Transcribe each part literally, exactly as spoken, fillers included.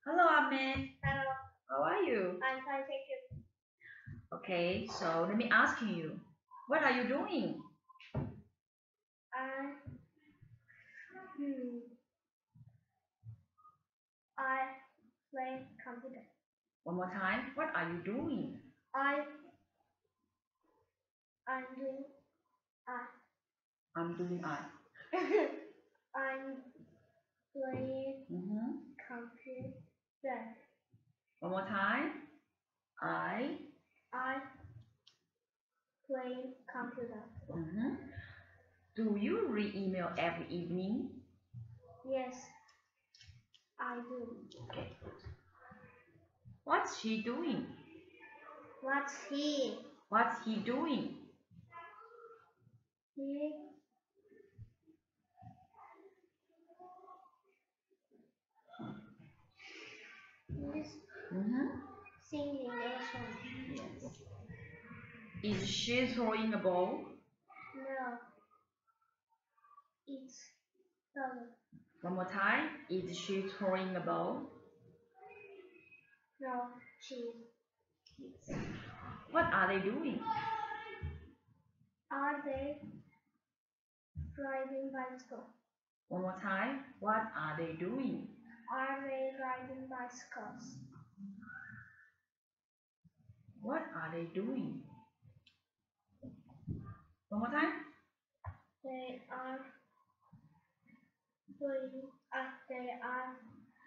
Hello, Ahmed. Hello, How are you? I'm fine, thank you. Okay, so let me ask you, what are you doing? I, hmm, I play computer. One more time. What are you doing? I, I'm doing, I, I'm doing I. I'm playing Mm-hmm. computer. One more time. I. I play computer. Mm-hmm. Do you read email every evening? Yes, I do. Okay. What's she doing? What's he? What's he doing? He is Mm-hmm. singing a song. Yes. Is she throwing a ball? No, it's song. One more time. Is she throwing a ball? No, she. Yes. What are they doing? Are they riding bicycle? One more time. What are they doing? Are they riding bicycles? What are they doing? One more time. They are doing, uh, they are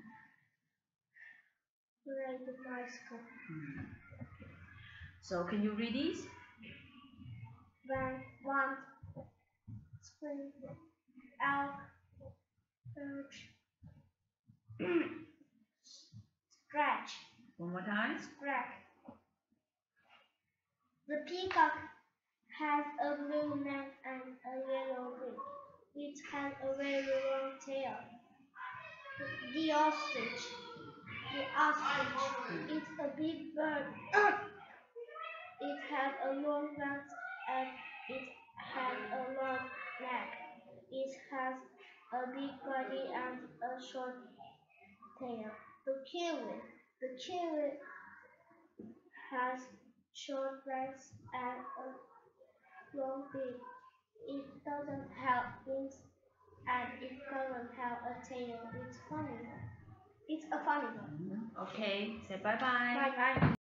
riding bicycle. Hmm. So can you read this? When one spring elk perch scratch One more time. scratch. The peacock has a blue neck and a yellow beak. It has a very long tail. The ostrich, the ostrich is a big bird. It has a long neck and it has a long neck. It has a big body and a short tail. The kiwi, the kiwi has short legs and a long beak. It doesn't have wings and it doesn't have a tail. It's funny. It's a funny one. Mhm. Okay. Say bye bye. Bye bye.